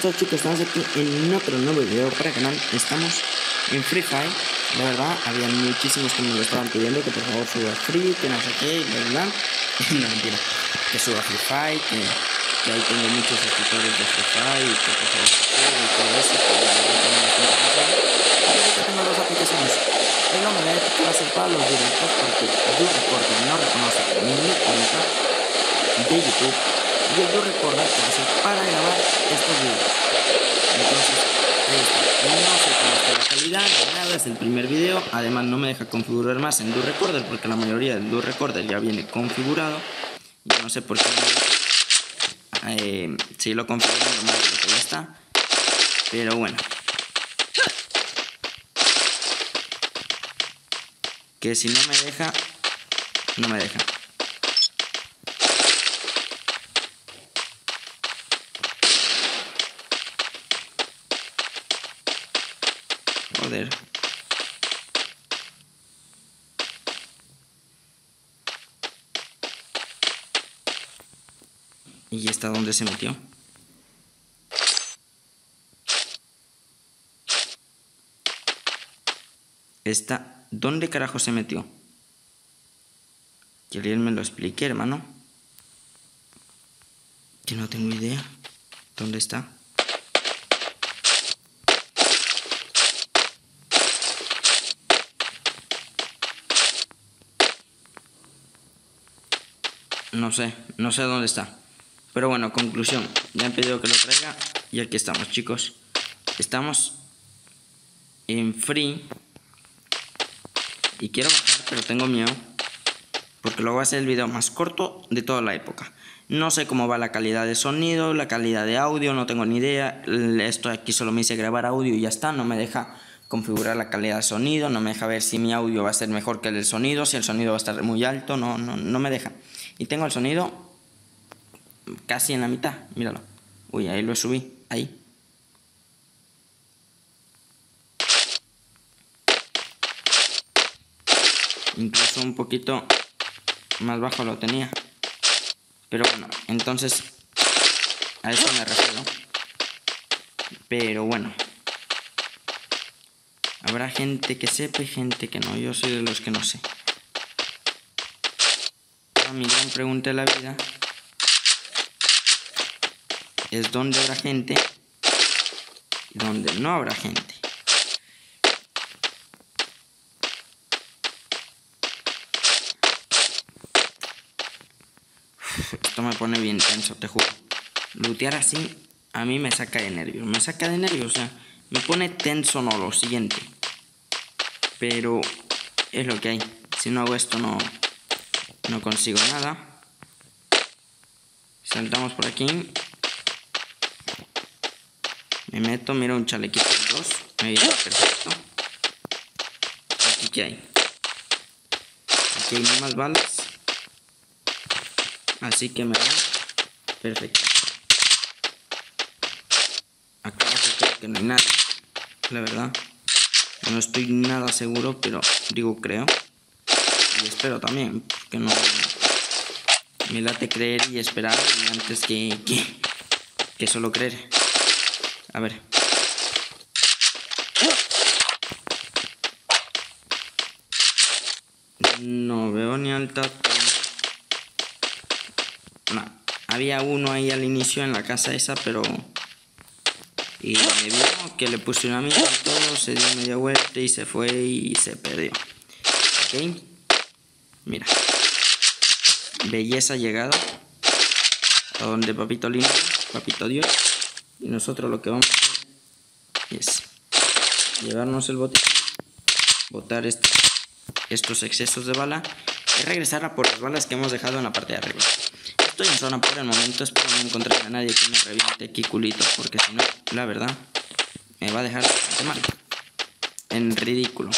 todos, chicos? Estamos aquí en otro nuevo video para el canal. Estamos en Free Fire. La verdad, había muchísimos que me lo estaban pidiendo que por favor suba Free, que no sé qué, y bla bla. No, mentira. Que suba Free Fire, que ahí tengo muchos suscriptores de Free Fire, y que por favor y todo eso, que la verdad tengo bastante razón. Y ahorita tengo dos aplicaciones. El nombre de Epic va a ser para los directos porque DoRecorder no reconoce mi cuenta de YouTube. Y el DoRecorder que va a ser para grabar estos videos. Entonces, ahí está. No sé cómo está la calidad, nada, es el primer video. Además, no me deja configurar más en DoRecorder porque la mayoría del DoRecorder ya viene configurado. Yo no sé por qué. Si lo configuro, normal de lo que ya está. Pero bueno. Que si no me deja, no me deja. Joder. ¿Y esta dónde se metió? ¿Esta dónde carajo se metió? Que alguien me lo explique, hermano. Que no tengo idea. ¿Dónde está? No sé dónde está. Pero bueno, conclusión. Me han pedido que lo traiga y aquí estamos, chicos. Estamos en Free. Y quiero bajar, pero tengo miedo. Porque luego va a ser el video más corto de toda la época. No sé cómo va la calidad de sonido, la calidad de audio, no tengo ni idea. Esto aquí solo me hice grabar audio y ya está. No me deja configurar la calidad de sonido, no me deja ver si mi audio va a ser mejor que el del sonido, si el sonido va a estar muy alto, no me deja. Y tengo el sonido casi en la mitad, míralo. Uy, ahí lo subí, ahí. Incluso un poquito más bajo lo tenía. Pero bueno, entonces a eso me refiero. Pero bueno, habrá gente que sepa y gente que no. Yo soy de los que no sé. Ahora mi gran pregunta de la vida es dónde habrá gente y dónde no habrá gente. Esto me pone bien tenso, te juro. Lootear así a mí me saca de nervios. Me saca de nervios, o sea, me pone tenso, no, lo siguiente. Pero es lo que hay. Si no hago esto no consigo nada. Saltamos por aquí. Me meto, miro un chalequito de 2. Ahí está, perfecto. Aquí qué hay. Aquí hay más balas. Así que me da. Perfecto. Acá creo que no hay nada. La verdad. No estoy nada seguro, pero digo creo. Y espero también. Porque no. Me late creer y esperar antes que solo creer. A ver. No veo ni al tato. No. Había uno ahí al inicio en la casa esa, pero... Y me vio que le puse una mira y todo, se dio media vuelta y se fue y se perdió. Ok. Mira. Belleza llegada. A donde papito lindo, papito Dios. Y nosotros lo que vamos a hacer es llevarnos el botiquín, botar estos excesos de bala y regresar a por las balas que hemos dejado en la parte de arriba. Estoy en zona por el momento, espero no encontrar a nadie que me reviente aquí culito, porque si no, la verdad, me va a dejar bastante mal. En ridículo.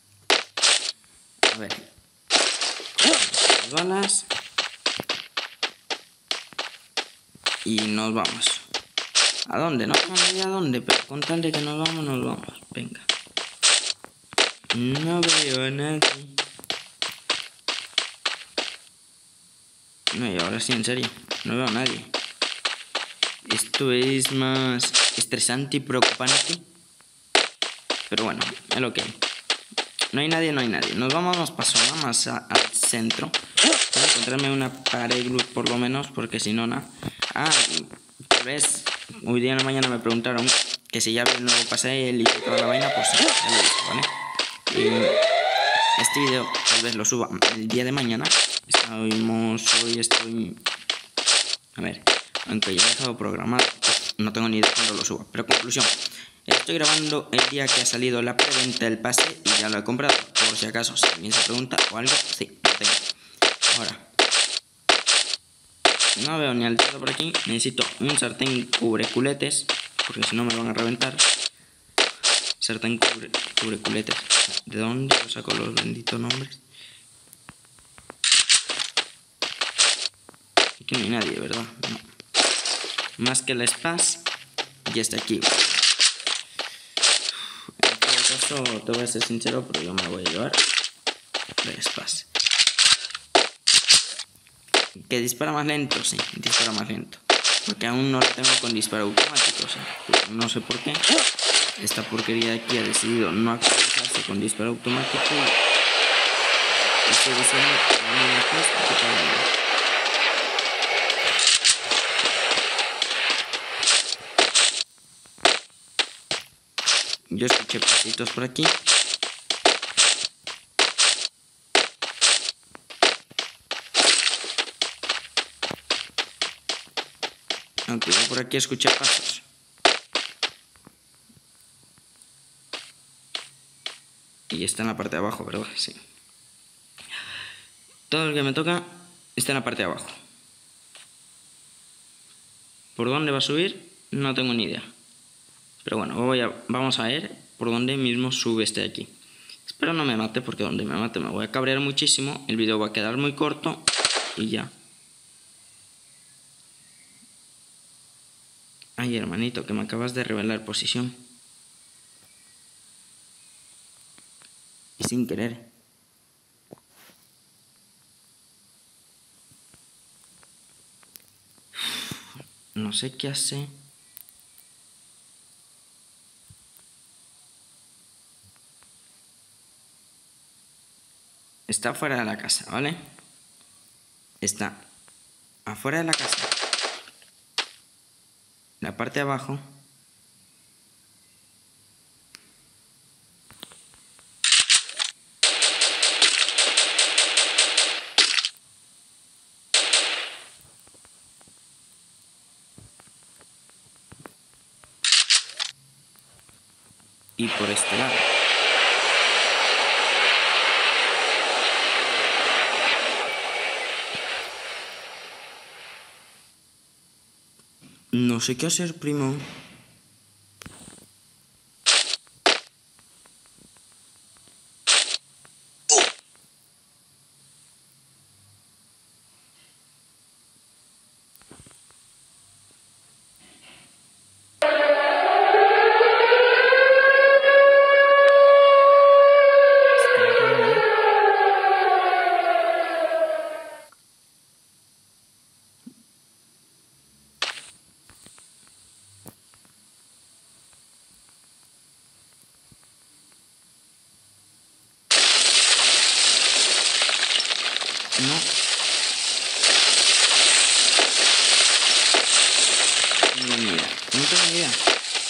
A ver. Las balas. Y nos vamos. ¿A dónde? No tengo ni idea a dónde, pero con tal de que nos vamos. Venga. No veo a nadie. No, y ahora sí, en serio. No veo a nadie. Esto es más estresante y preocupante. Pero bueno, es lo que hay. No hay nadie, no hay nadie. Nos vamos para zona más al centro. Voy a encontrarme una pared luz por lo menos, porque si no, nada. Tal vez hoy día en la mañana me preguntaron que si ya vi el nuevo pastel y toda la vaina, pues ya lo he visto, ¿vale? Este video tal vez lo suba el día de mañana. Hoy estoy... A ver, aunque ya he dejado programado, no tengo ni idea cuándo lo suba. Pero conclusión, estoy grabando el día que ha salido la preventa del pase y ya lo he comprado. Por si acaso, si alguien se pregunta o algo, sí, lo tengo. Ahora, no veo ni al dedo por aquí. Necesito un sartén cubre culetes, porque si no me van a reventar. Sartén cubre culetes. ¿De dónde lo saco los benditos nombres? Aquí no hay nadie, ¿verdad? No. Más que la Spaz, ya está aquí. En todo caso, te voy a ser sincero, pero yo me voy a llevar la Spaz. ¿Que dispara más lento? Sí, dispara más lento. Porque aún no lo tengo con disparo automático. O sea, no sé por qué. Esta porquería de aquí ha decidido no actualizarse con disparo automático. Y estoy diciendo que yo escuché pasitos por aquí. Aunque yo por aquí escuché pasos. Y está en la parte de abajo, ¿verdad? Sí. Todo el que me toca está en la parte de abajo. ¿Por dónde va a subir? No tengo ni idea. Pero bueno, vamos a ver por dónde mismo sube este de aquí. Espero no me mate, porque donde me mate me voy a cabrear muchísimo. El video va a quedar muy corto y ya. Ay, hermanito, que me acabas de revelar posición. Y sin querer. No sé qué hace. Está afuera de la casa, ¿vale? Está afuera de la casa. La parte de abajo. Y por este lado. No sé qué hacer, primo. No. No tengo ni idea. No tengo ni idea.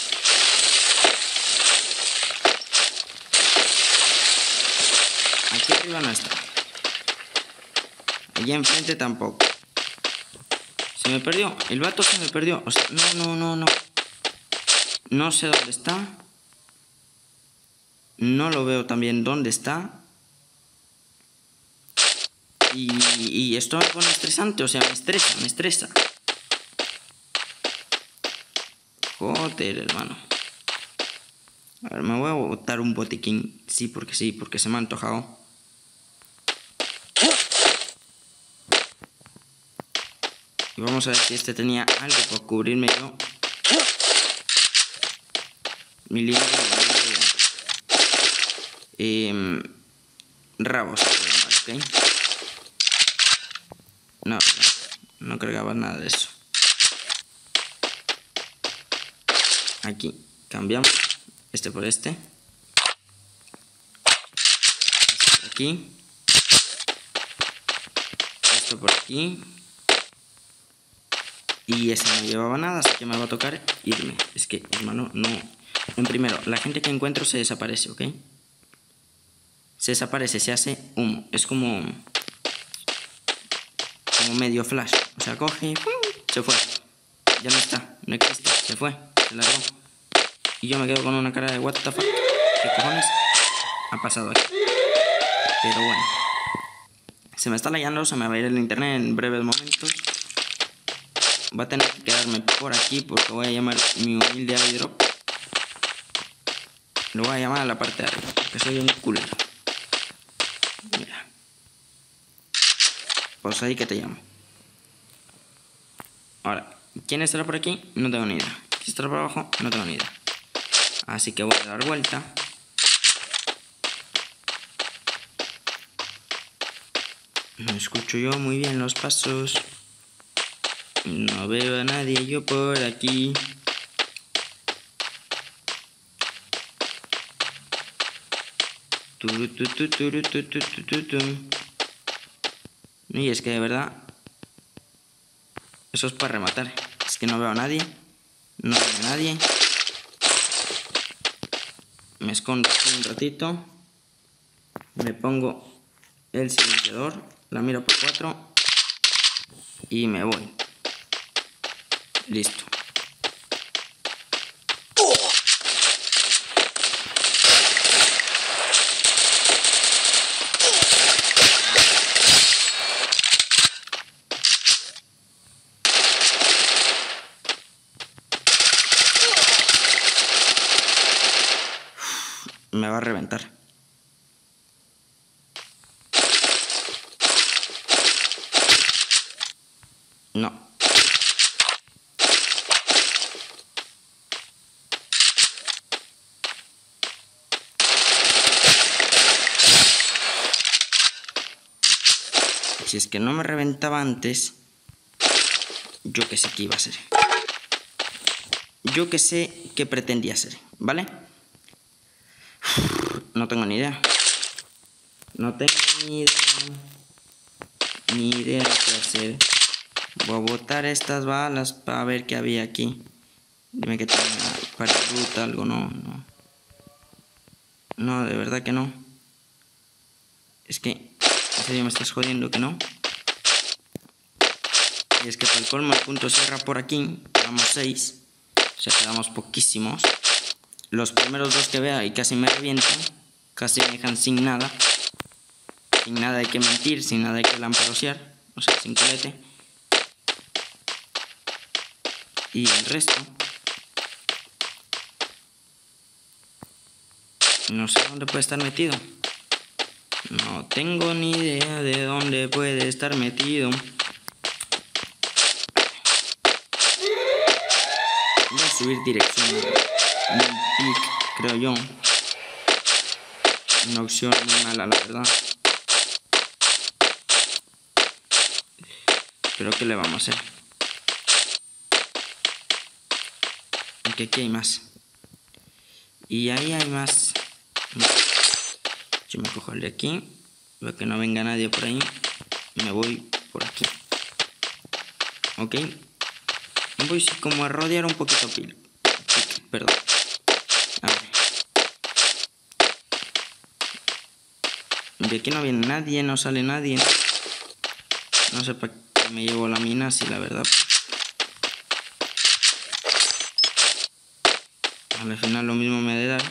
Aquí arriba no está. Allá enfrente tampoco. Se me perdió. El vato se me perdió. O sea, no. No sé dónde está. No lo veo también dónde está. Y esto me pone estresante, o sea, me estresa. Joder, hermano. A ver, me voy a botar un botiquín. Sí, porque se me ha antojado. Y vamos a ver si este tenía algo por cubrirme yo. Mi línea rabos, ¿ok? No cargaba nada de eso. aquí cambiamos este por este. Esto por aquí. Esto por aquí. Y ese no llevaba nada, así que me va a tocar irme. Es que, hermano, no. En primero, la gente que encuentro se desaparece, ¿ok? Se desaparece, se hace humo. Es como medio flash. O sea, coge, se fue. Ya no está, no existe, se fue, se largó. Y yo me quedo con una cara de what the fuck. ¿Qué cojones ha pasado aquí? Pero bueno. Se me está layando, se me va a ir el internet en breves momentos. Va a tener que quedarme por aquí porque voy a llamar mi humilde airdrop. Lo voy a llamar a la parte de arriba, porque soy un culero. Mira. Pues ahí que te llamo. Ahora, ¿quién estará por aquí? No tengo ni idea. ¿Quién estará por abajo? No tengo ni idea. Así que voy a dar vuelta. No escucho yo muy bien los pasos. No veo a nadie yo por aquí. Y es que de verdad, eso es para rematar. Es que no veo a nadie. No veo a nadie. Me escondo aquí un ratito. Me pongo el silenciador. La miro por 4. Y me voy. Listo. Me va a reventar. No. Si es que no me reventaba antes, yo que sé qué iba a hacer. Yo que sé qué pretendía hacer, ¿vale? No tengo ni idea. No tengo ni idea. Ni idea qué hacer. Voy a botar estas balas para ver qué había aquí. Dime que tenga para ruta algo. No, no. No, de verdad que no. Es que, en serio me estás jodiendo que no. Y es que para el colmo el punto cierra por aquí. Quedamos 6. O sea, quedamos poquísimos. Los primeros 2 que vea y casi me revientan. Casi me dejan sin nada. Sin nada de que mentir, sin nada de que lamperosear. O sea, sin culete. Y el resto, no sé dónde puede estar metido. No tengo ni idea de dónde puede estar metido. Voy a subir dirección un pic, creo yo. Una opción muy mala, la verdad. Pero ¿qué le vamos a hacer? Aunque aquí hay más. Y ahí hay más. Yo me cojo el de aquí. Veo que no venga nadie por ahí. Me voy por aquí. Ok. Voy como a rodear un poquito perdón. A ver. De aquí no viene nadie, no sale nadie. No sé para qué me llevo la mina, si la verdad. Al final lo mismo me ha de dar.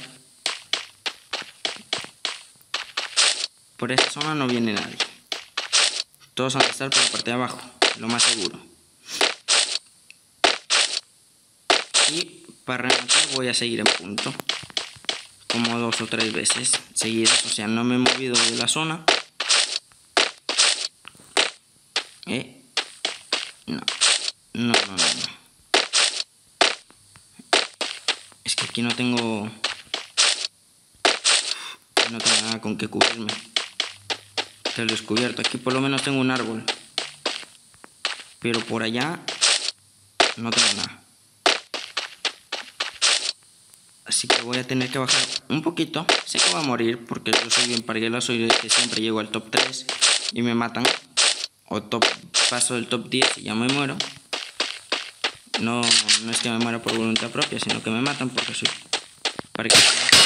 Por esta zona no viene nadie. Todos van a estar por la parte de abajo, lo más seguro. Y para rematar voy a seguir en punto. Como 2 o 3 veces seguidas. O sea, no me he movido de la zona. No. Es que aquí no tengo nada con que cubrirme. Está el descubierto. Aquí por lo menos tengo un árbol. Pero por allá no tengo nada. Así que voy a tener que bajar un poquito. Sé que voy a morir porque yo soy bien parguela, soy el que siempre llego al top 3 y me matan. O paso del top 10 y ya me muero. No es que me muera por voluntad propia, sino que me matan porque soy parguela.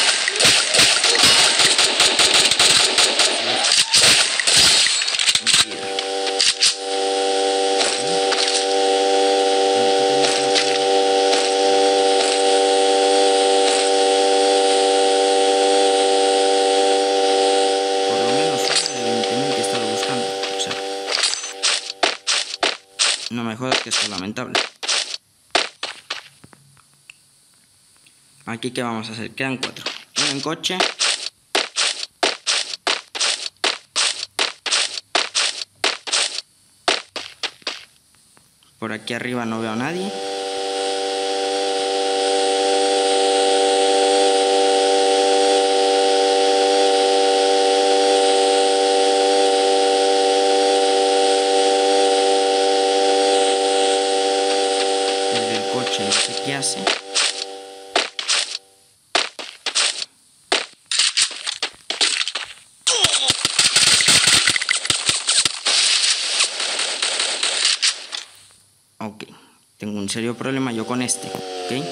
No me jodas que esto es lamentable. Aquí qué vamos a hacer, quedan 4. Uno en coche. Por aquí arriba no veo a nadie. El del coche no sé qué hace. Ok, tengo un serio problema yo con este, ¿ok?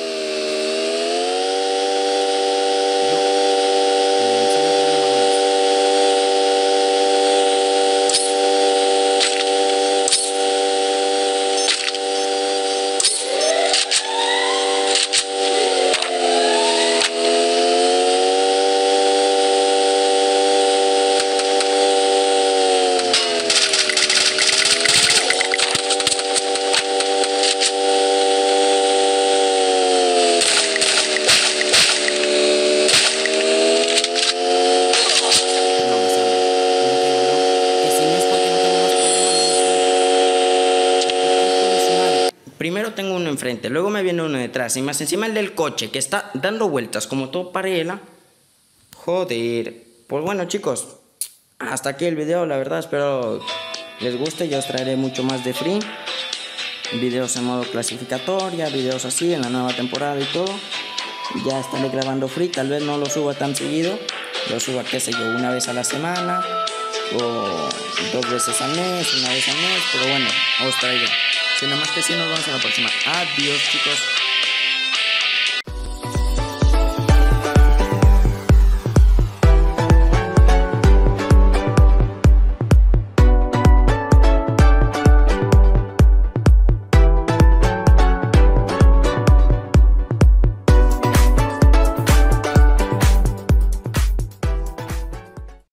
Primero tengo uno enfrente, luego me viene uno detrás y más encima el del coche que está dando vueltas como todo parela. Joder. Pues bueno, chicos, hasta aquí el video, la verdad espero les guste. Ya os traeré mucho más de Free, videos en modo clasificatoria, videos así en la nueva temporada y todo. Ya estaré grabando Free, tal vez no lo suba tan seguido, lo suba, qué sé yo, una vez a la semana o 2 veces al mes, una vez al mes, pero bueno, os traigo. Sin más que sí, nos vemos en la próxima. Adiós, chicos.